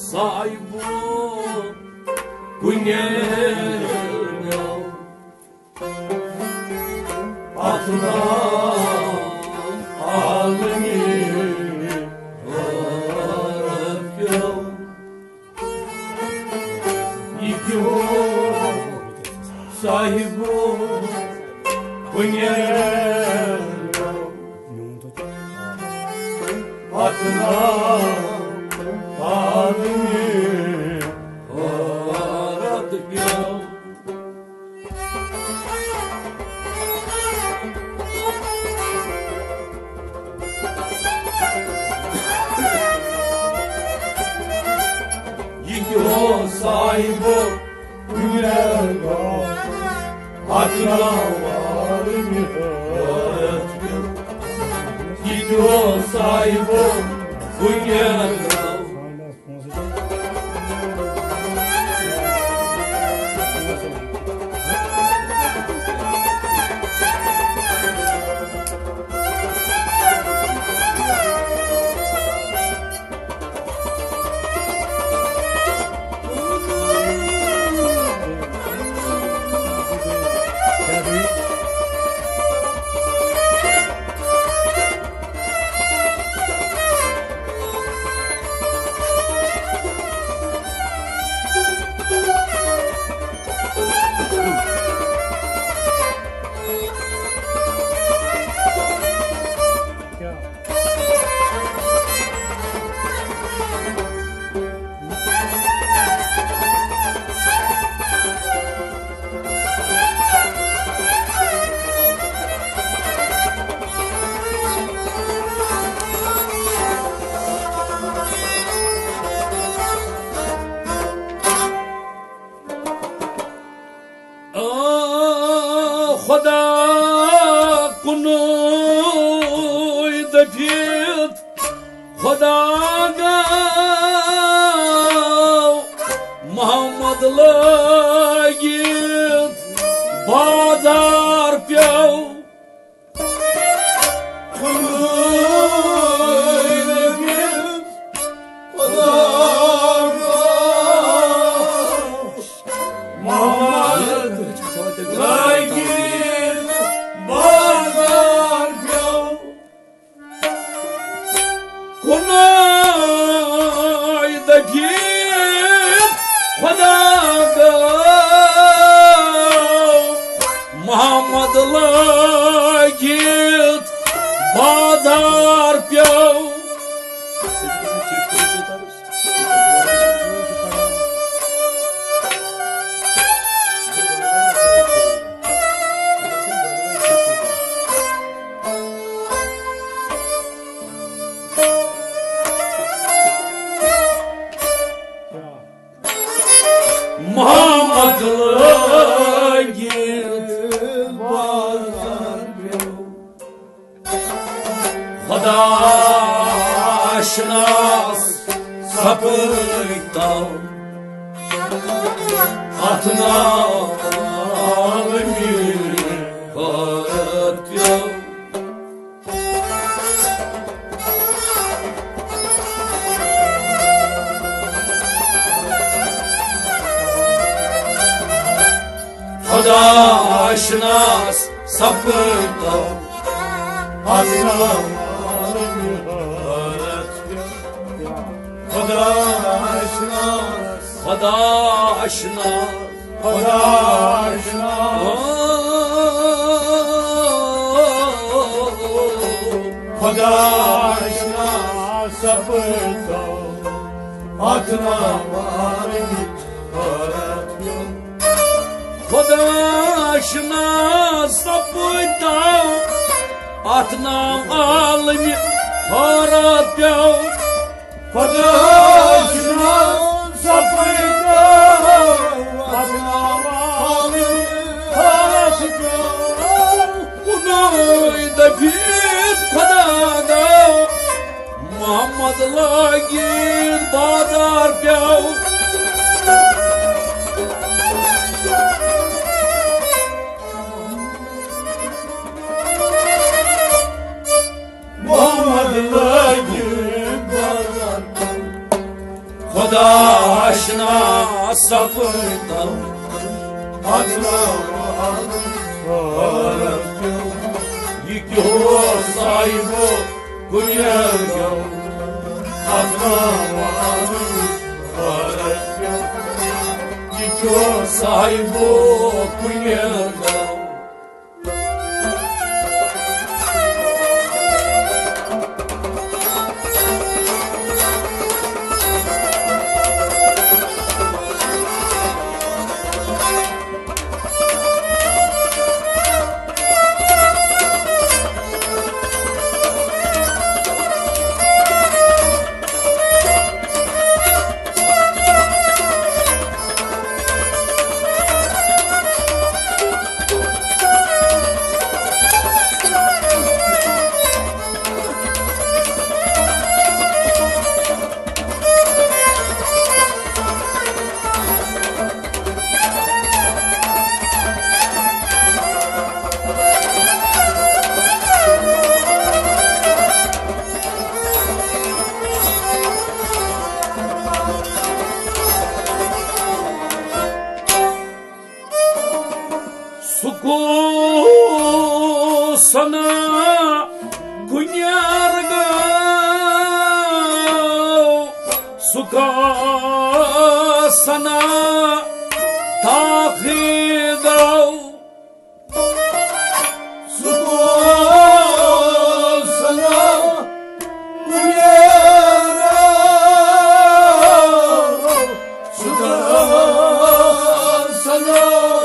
صايبو كنيرنا عطنا عالمي ورفيو يكيو صايبو كنيرنا عطنا عالمي ورفيو صايبو ويانا عطنا وارمي يجو صايبو ويانا خدا قنوي دفيت خدا محمد لاجيت بازار بيو قنوي دفيت خدا محمد لاجيت بازار بيو قنوي دفيت خدا محمد لاجيت بازار بيو محمد لاجيت بازار بيو خدا شناس سبقتا عطنا عالمي ورفيو خدا شناس سبقتا عطنا عالمي ورفيو خدا شناس خدا شناس خدا شناس خدا شناس سبقتا عطنا عالمي ورفيو خدا شناس سبقتا عطنا عالمي ورفيو خدا شناس سبقتا عطنا عالمي ورفيو قنوي دفيت خدا محمد لاجيت بازار بيو محمد لاجيت بازار خدا آشنا سپردم اتنا یکیو صاحبو کنیرگو اتنا یکیو صاحبو کنیرگو Suku sana kunyargau suka sana takhidau suku sana kunyargau suka sana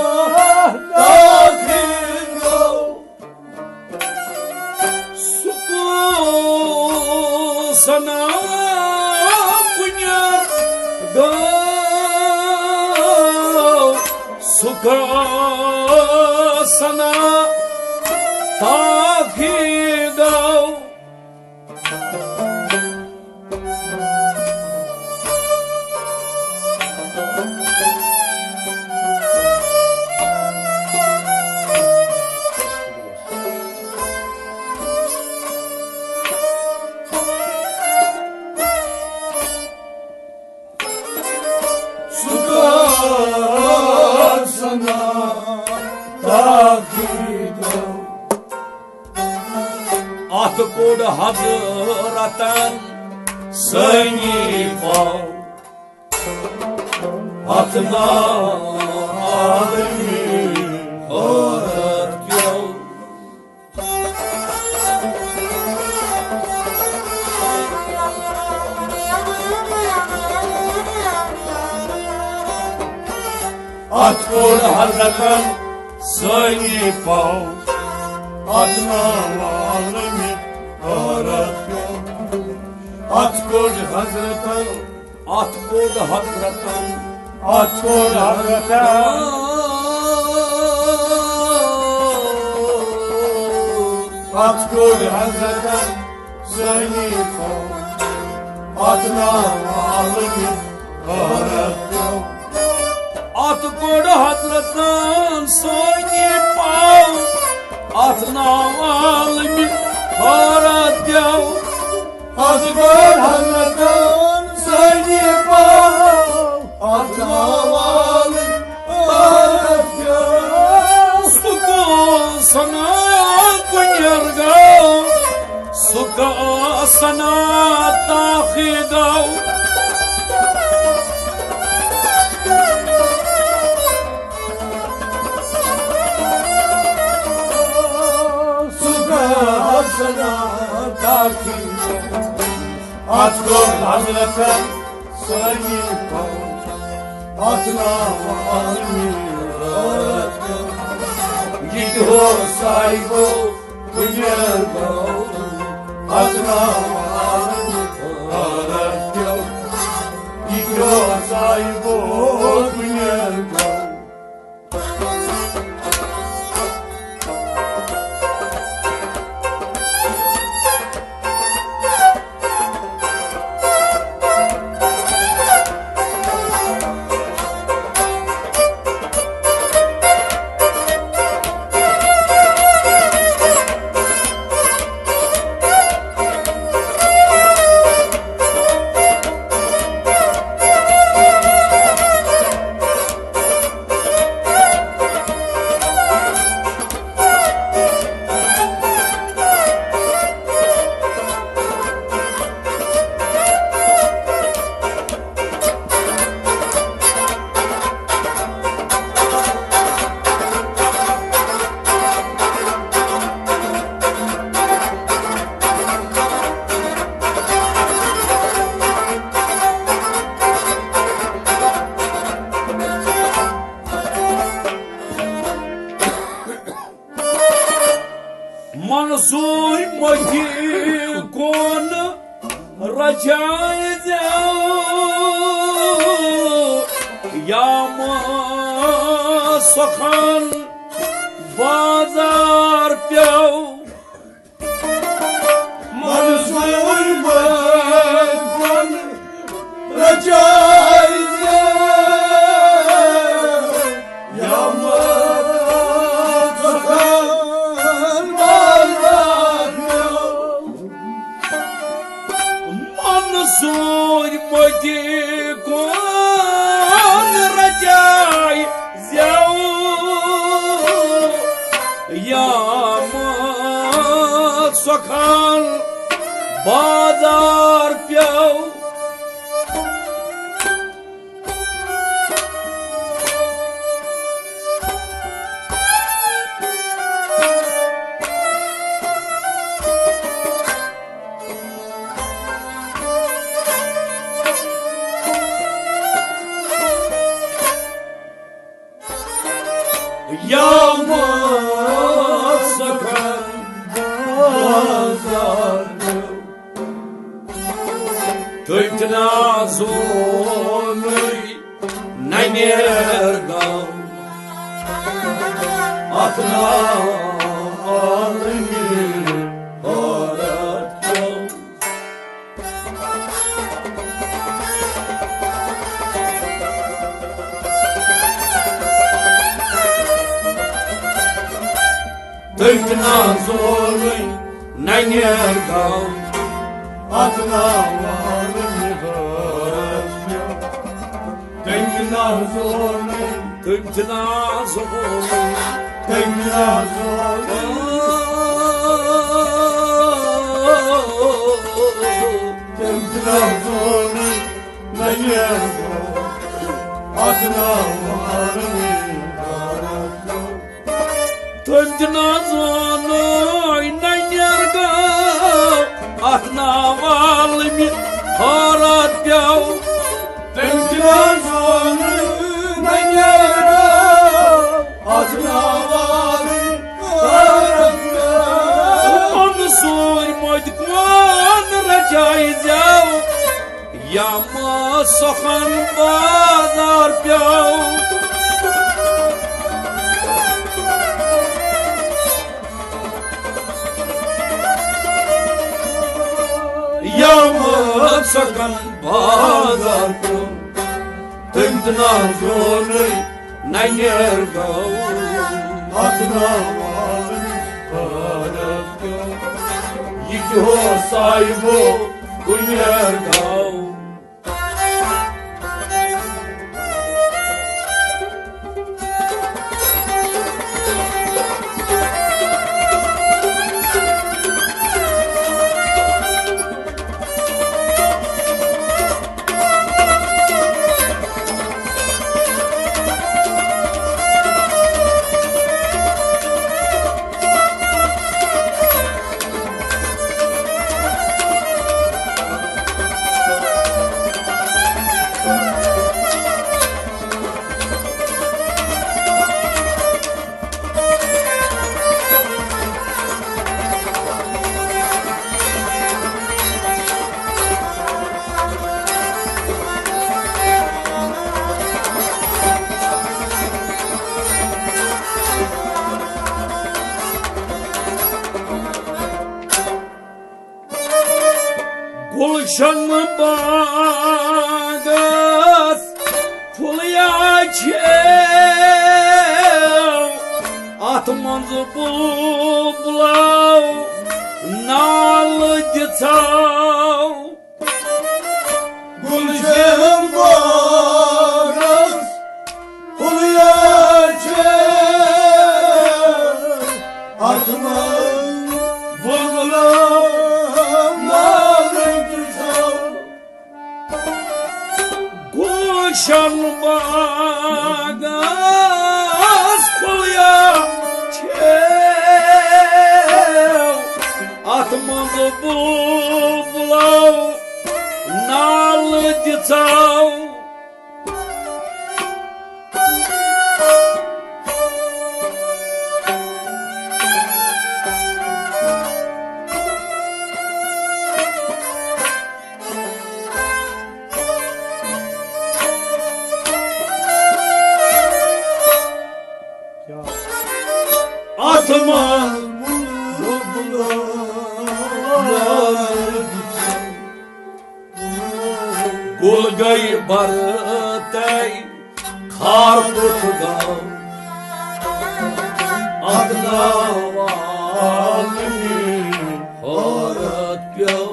sana kunyargau suka sana takhidau Atkod hadratan senifav atna almi oratyo Atkod hadratan senifav atna almi Atkod Hazratan Atkod Hazratan Atkod Hazratan Atkod Hazratan Zaynifa Atna alimi Aratyo Atkod Hazratan Zaynifa Atna alimi Aratyo Atkod Hazratan Zaynifa Atna alimi Aratyo Suka sana kunyargau Suka sana takhidau Atkod Hazratan Zaynifa Atna alimi Aratyo Yikho sahibo kunyargau Atna alimi Aratyo Yikho sahibo kunyargau سوي موتي كون رجاي يا ما سخن بازار بيو منصور من رجاي يا مرتخن بازار بيو منصور مديكون رجاي زيو يا سخن بازار بيو يا سخن بازار تبتنا زوني نيرغو أتنا عالمي أردو تبتنا زوني نيرغو أتنا عالمي أردو تمنا زورني تبتنا زوني تمنا زورني تمنا زورني نيرغو أتنا عالمي أردو تبتنا زوني نيرغو أتنا عالمي أردو تمنا زورني نيرغو أتنا عالمي أردو منصور مدكوان رجاي زيو يا ما سخن بازار بيو يا ما سخن بازار بيو تمتنا زوني نيرغو أتنا عالمي أردو يجو صايبو ونيرغو Gulşan bağız fulyaçev Atmanzı bulav nalı ditav Gülşen bağız fulyaçev Atman bulgulam nalı ditav Gulşan bağız fulyaçev Atmanzı bulav nalı ditav gıtay Karputgal Adına valimi Horat gel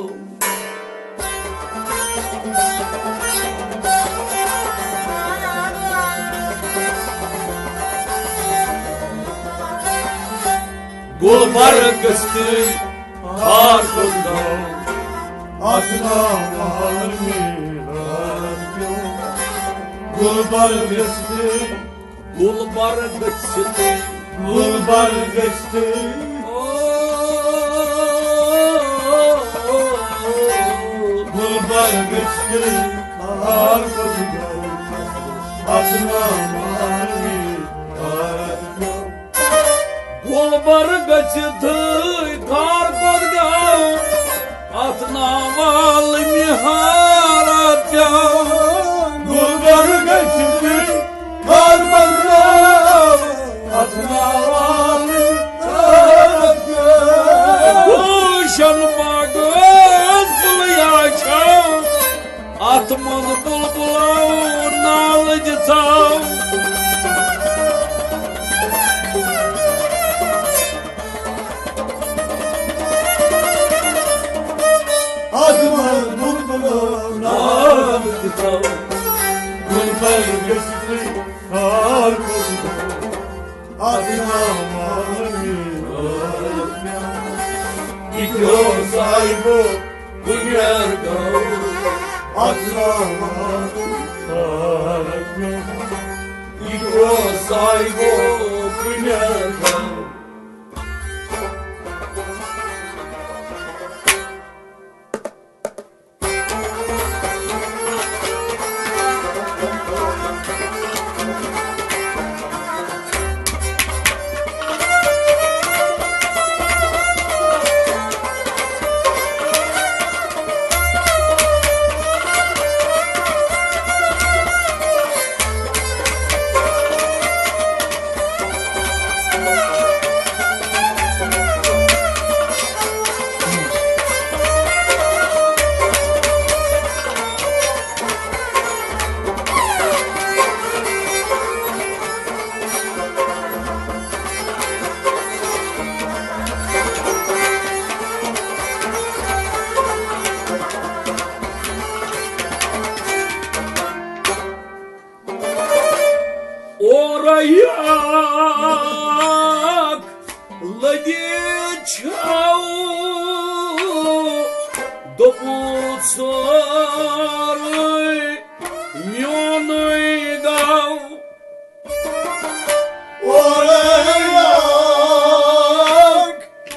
Gulbar gıstı Karputgal Adına valimi Horat gel Gulbar geçti Gulbar gıstı Gulbar geçti Gulbar geçti Karputgal Adına valimi Horat gel Gulbar gıstı Karputgal Adına valimi Horat gel Gulbar geçti Karputgal Adına valimi Horat gel Kuşanma göz bul yaşam Atmalı bulbula nalıcı çal Adıma bulbulum Nalıcı çal Gulbar geçti Karputgal Adına valimi Horat gel İkyo sahibi bu yer gav Adına valimi Horat gel İkyo sahibi bu yer gav Orayak ладичау допуцарой мёной гав Orayak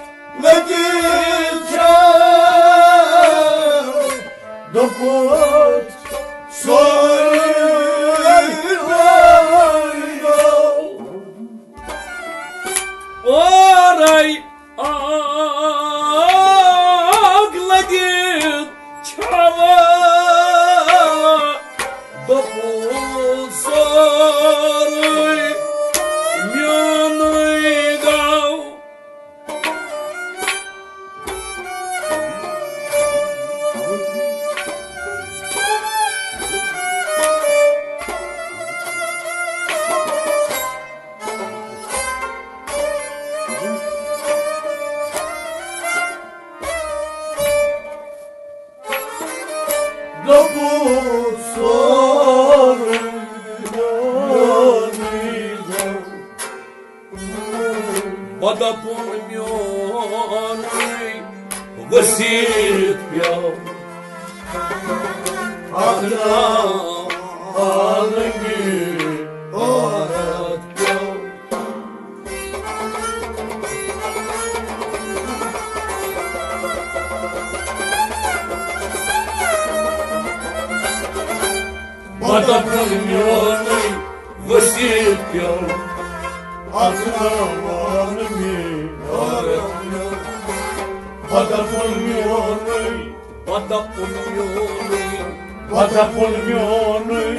Ledicem Dokut Oray agladin çava допуцарой мёной гав Dokut Подопон мёрный Василит пьял Adına Алыми Город пьял Подопон мёрный Василит пьял Adına valimi Город пьял Подопольмёный Подопон мёрный Подопольмёный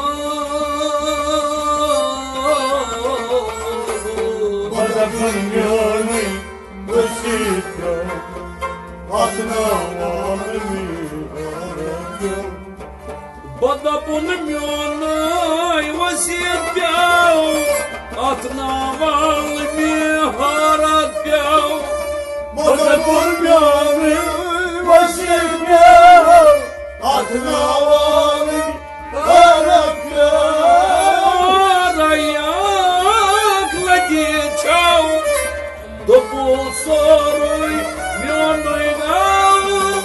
Подопольмёный Василька Adına valimi Город da punëmjonëj vësit pjau, atë në valë mi harat pjau. Bada punëmjonëj vësit pjau, atë në valë mi harat pjau. Rajak leti qau, do pulsoruj mjonëj gau.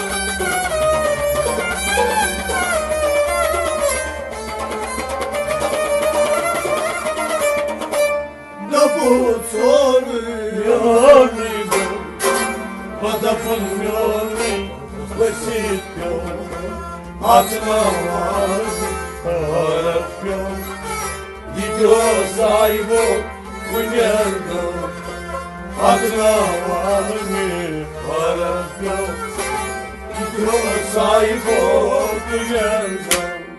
Bada punëmjonëj vësit pjau, atë në valë mi harat pjau. Dijo sajbo kujnjerdo, Atë në valë mi harat pjau. dijo sajbo kujnjerdo.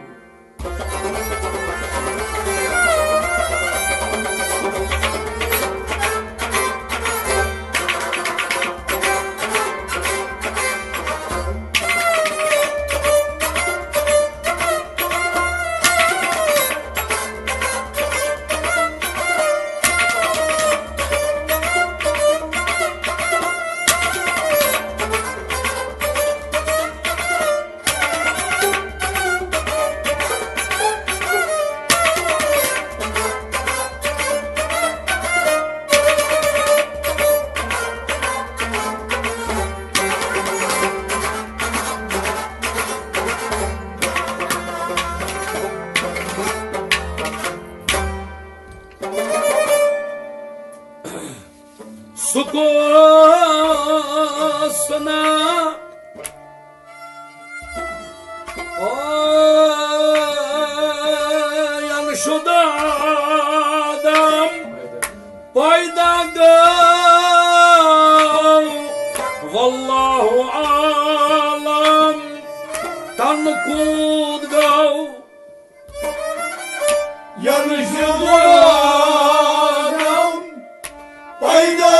Sukosna janë shudadam pajda gau, vallahu alam tanë kud gau. Janë shudadam pajda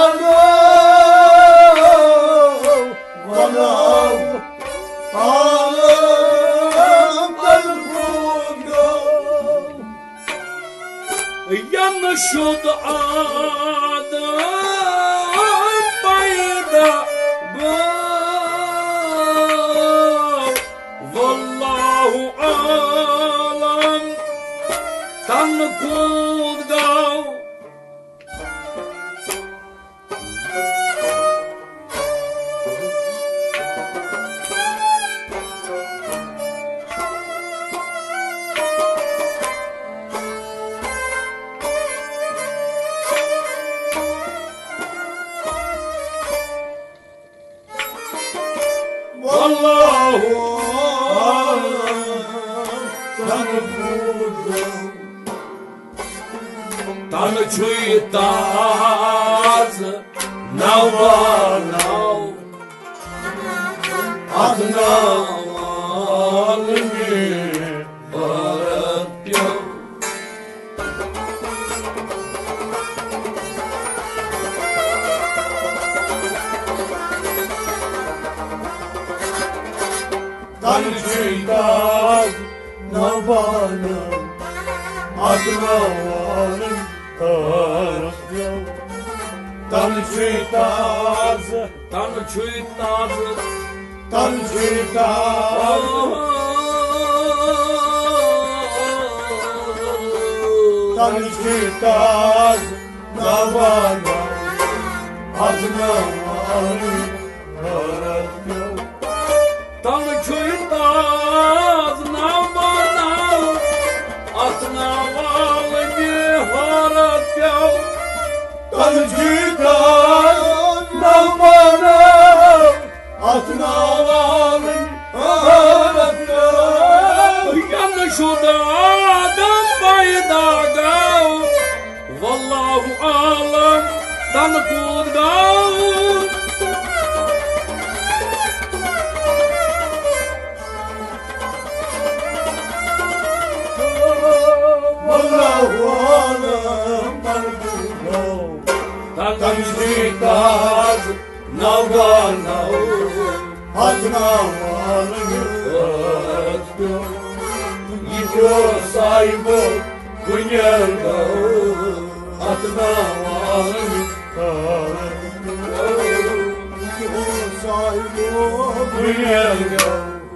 Janë shud adam pajda gau, vallahu alam tanë kud gau. Wallahu alam tanë kud gau. Tanë qujtaz nau banau, Atë në valë mi harat pjau. tanë qytaz në banëm, atë në valë mi harat pjau. Tanë qytaz, Tanë qujtaz tanë qytaz, tanë qytaz në banëm, atë në valë mi harat pjau. Tanë qujtaz nau banau, atë në valë mi harat pjau. Tanë qytaz në banëm, atë në valë mi harat pjau. Janë shud adam pajda gau, vallahu alam tanë kud gau. Wallahu alam tanë kud gau. Tanë qytaz në banëm, atë në valë mi harat pjau. Икё сайбо Кунерго Атнавалми Икё сайбо Кунерго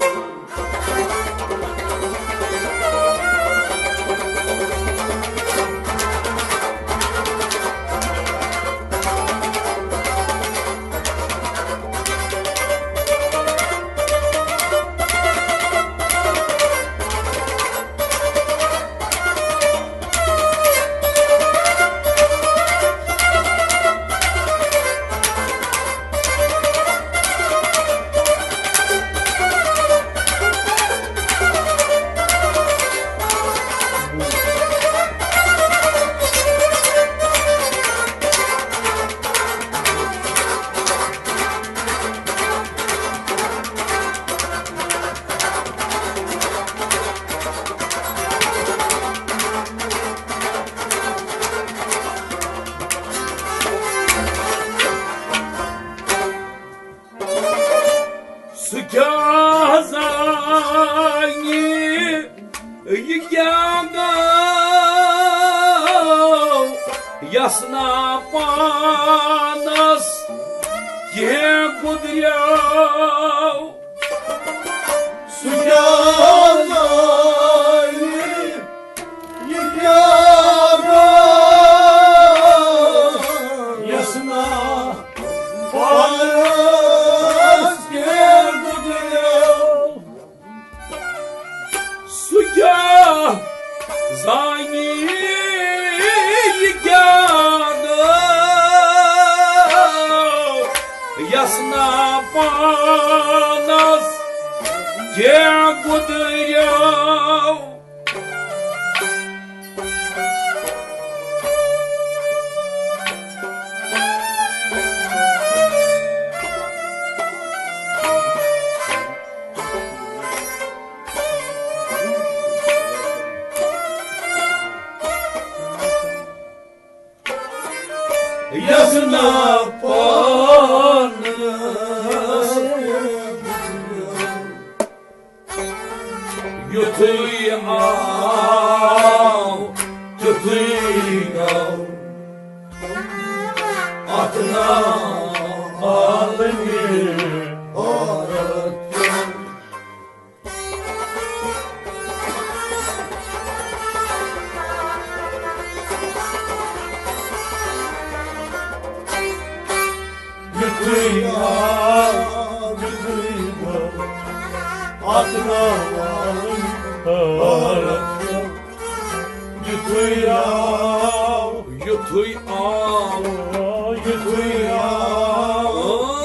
Ясна панас є кудряв. Судяної єдяга ясна панас є кудряв. Суддя за ним ясна панас є кудряв. Ясна панас Yutuyav, tutuyav atna alemi aratyav. Yutuyav, yutuyav atna alemi aratyav. Yutuyav, yutuyav, yutuyav,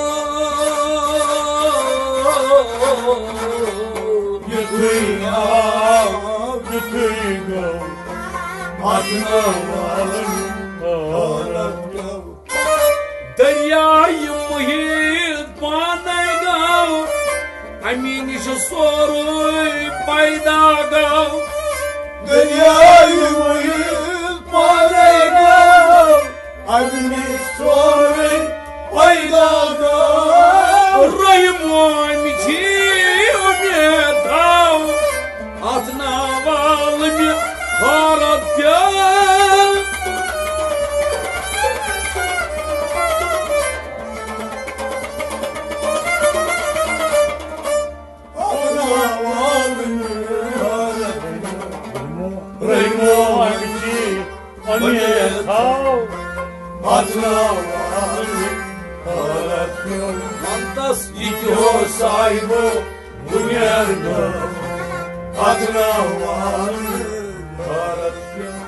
yutuyav, yutuyav atna alemi aratyav. Deryayı muhit banaygav, aminiş soruy paydagav. Deryayı muhit banaygav, aminiş soruy paydagav. Raymomici umedав, atnavalmi haratyav. Mantas Икё сайбо Кунерго Атнавалми аратяв.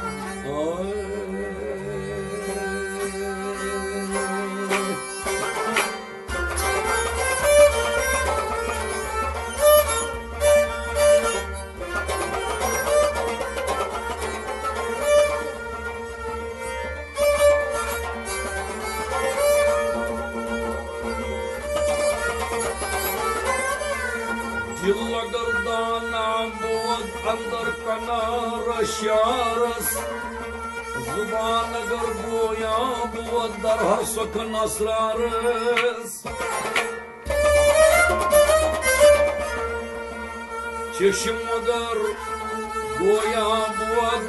Dilagardana buad andar kanara sharas, Zubana garboya buad dar hasok nasrares. Çeşim odar गोया बुअद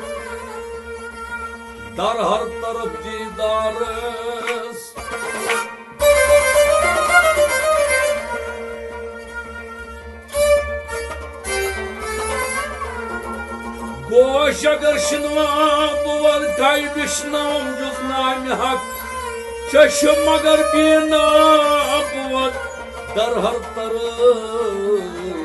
दर हर तरफ दीदारस गोश अगर शिनवा बुअद काई विष्णम जुजनाम हक चशम मगर बीना बुअद दर हर तरफ